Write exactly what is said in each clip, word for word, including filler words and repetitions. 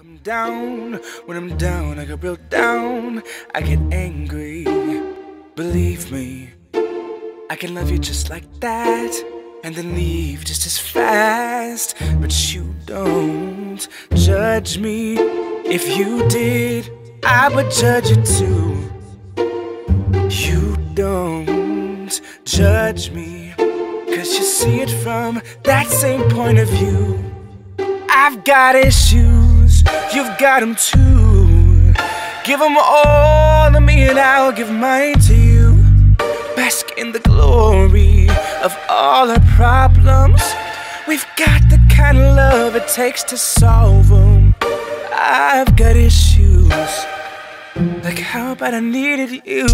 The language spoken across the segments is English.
I'm down, when I'm down, I get real down, I get angry. Believe me, I can love you just like that, and then leave just as fast. But you don't judge me. If you did, I would judge you too. You don't judge me, 'cause you see it from that same point of view. I've got issues, you've got them too. Give them all to me and I'll give mine to you. Bask in the glory of all our problems. We've got the kind of love it takes to solve them. I've got issues, like how bad I needed you.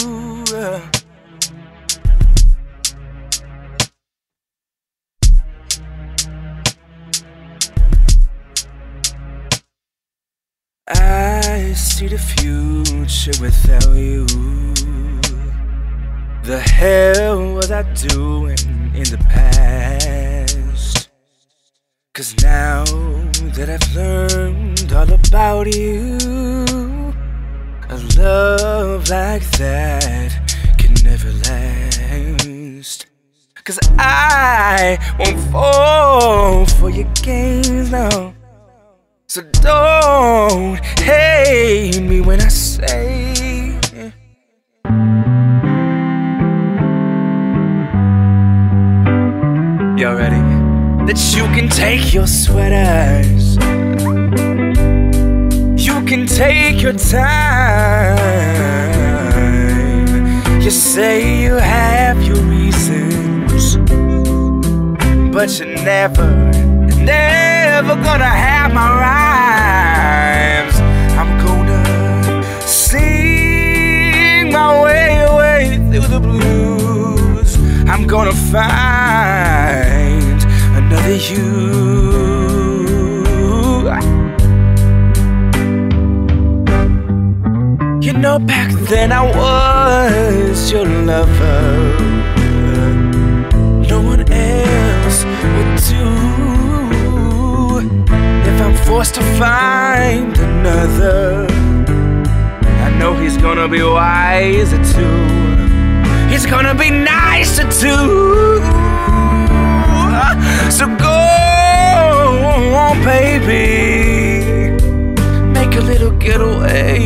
I see the future without you. The hell was I doing in the past? 'Cause now that I've learned all about you, a love like that can never last. 'Cause I won't fall for your games, no. So don't hate me when I say you ready? That you can take your sweaters, you can take your time. You say you have your reasons, but you're never, never gonna have my rhymes. I'm gonna sing my way, way through the blues. I'm gonna find another you. You know, back then I was your lover. No one else would do. If I'm forced to find another, I know he's gonna be wiser too. He's gonna be nicer too. So go on, baby, make a little getaway.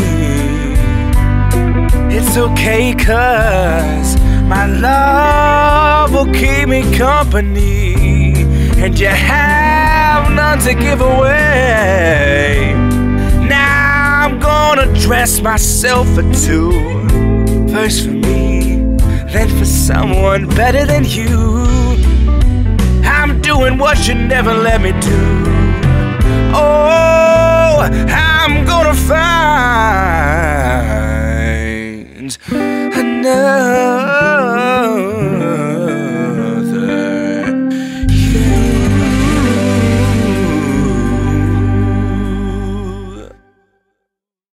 It's okay, 'cause my love will keep me company, and you have none to give away. Now I'm gonna dress myself for two. First for me, then for someone better than you. I'm doing what you never let me do. Oh,